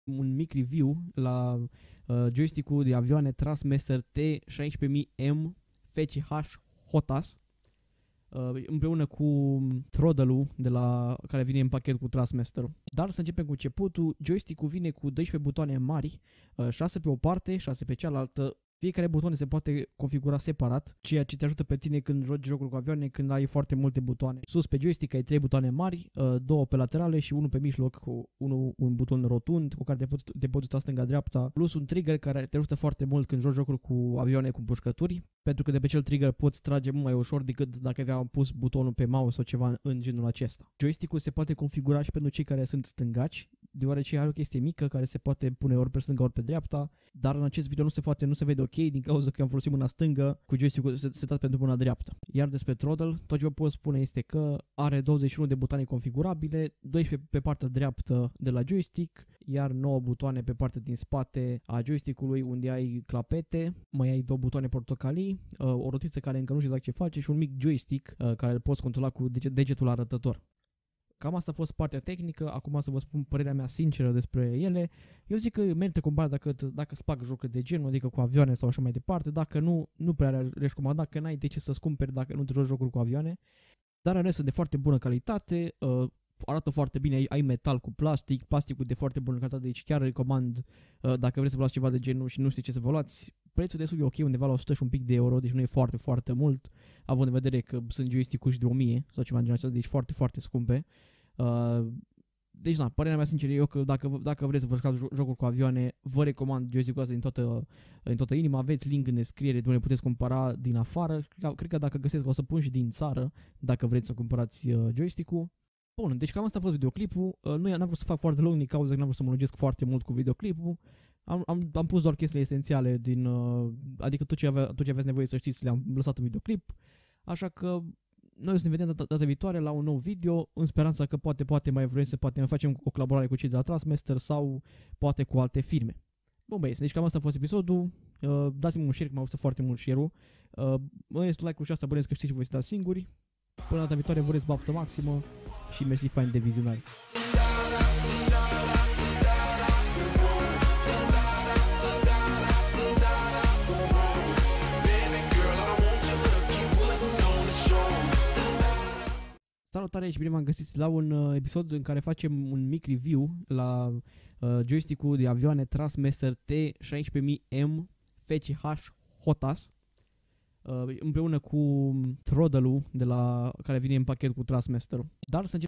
un mic review la joystick-ul de avioane Trasmaster T16000M FCH HOTAS împreună cu throttle-ul care vine în pachet cu Trasmaster-ul. Dar să începem cu începutul. Joystick-ul vine cu 12 butoane mari, 6 pe o parte, 6 pe cealaltă. Fiecare buton se poate configura separat, ceea ce te ajută pe tine când joci jocul cu avioane, când ai foarte multe butoane. Sus pe joystick ai 3 butoane mari, 2 pe laterale și 1 pe mijloc, cu un buton rotund cu care te poți uita stânga-dreapta, plus un trigger care te ajută foarte mult când joci jocuri cu avioane cu împușcături, pentru că de pe cel trigger poți trage mult mai ușor decât dacă aveam pus butonul pe mouse sau ceva în genul acesta. Joystick-ul se poate configura și pentru cei care sunt stângaci, deoarece are o chestie mică care se poate pune ori pe stânga, ori pe dreapta, dar în acest video nu se vede ok din cauza că am folosit mâna stângă cu joystick-ul setat pentru mâna dreaptă. Iar despre throttle, tot ce vă pot spune este că are 21 de butoane configurabile, 12 pe partea dreaptă de la joystick, iar 9 butoane pe partea din spate a joystick-ului unde ai clapete, mai ai 2 butoane portocalii, o rotiță care încă nu știu exact ce face și un mic joystick care îl poți controla cu degetul arătător. Cam asta a fost partea tehnică, acum să vă spun părerea mea sinceră despre ele. Eu zic că merită cumpărat dacă îți plac jocuri de genul, adică cu avioane sau așa mai departe, dacă nu prea le-aș recomanda, că n-ai de ce să-ți cumperi dacă nu te joci jocuri cu avioane. Dar în rest sunt de foarte bună calitate, arată foarte bine, ai metal cu plasticul de foarte bună calitate, deci chiar recomand dacă vreți să vă luați ceva de genul și nu știți ce să vă luați. Prețul destul de ok, undeva la 100 și un pic de euro, deci nu e foarte, foarte mult, având în vedere că sunt joystick-uri de 1000 sau ceva în genul acesta, deci foarte, foarte scumpe. Deci, părerea mea sinceră e că dacă vreți să vă jucați jocuri cu avioane, vă recomand joystick-ul ăsta din toată inima. Aveți link în descriere de unde puteți cumpăra din afară. Cred că dacă găsesc o să pun și din țară, dacă vreți să cumpărați joystick-ul. Bun, deci cam asta a fost videoclipul. N-am vrut să fac foarte lung din cauza că n-am vrut să mă lungesc foarte mult cu videoclipul. Am pus doar chestiile esențiale adică tot ce aveți nevoie să știți le-am lăsat în videoclip. Așa că noi o să ne vedem data viitoare la un nou video, în speranța că poate mai vrem să mai facem o colaborare cu cei de la Trasmaster sau poate cu alte firme. Bun băieți, deci cam asta a fost episodul. Dați-mi un share, că m-a gustat foarte mult share-ul. Mănânți like-ul și asta, bănesc că știți și voi să dați singuri. Până data viitoare vă urez baftă maximă și mersi fain de vizionare. Salutare și bine v-am găsit la un episod în care facem un mic review la joystick-ul de avioane Trasmaster T16000M FCH HOTAS împreună cu throttle-ul care vine în pachet cu Trasmaster-ul. Dar să